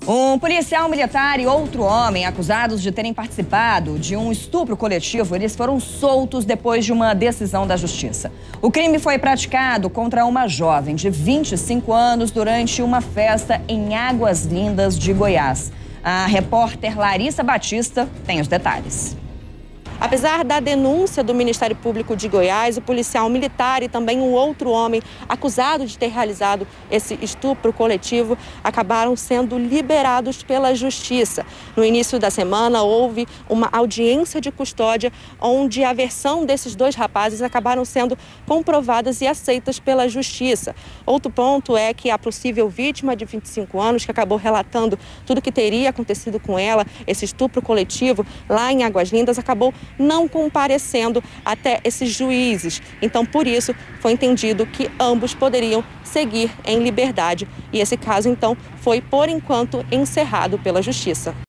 Um policial militar e outro homem acusados de terem participado de um estupro coletivo, eles foram soltos depois de uma decisão da justiça. O crime foi praticado contra uma jovem de 25 anos durante uma festa em Águas Lindas de Goiás. A repórter Larissa Batista tem os detalhes. Apesar da denúncia do Ministério Público de Goiás, o policial militar e também um outro homem acusado de ter realizado esse estupro coletivo acabaram sendo liberados pela Justiça. No início da semana, houve uma audiência de custódia onde a versão desses dois rapazes acabaram sendo comprovadas e aceitas pela Justiça. Outro ponto é que a possível vítima de 25 anos, que acabou relatando tudo o que teria acontecido com ela, esse estupro coletivo lá em Águas Lindas, acabou não comparecendo até esses juízes. Então, por isso, foi entendido que ambos poderiam seguir em liberdade. E esse caso, então, foi, por enquanto, encerrado pela Justiça.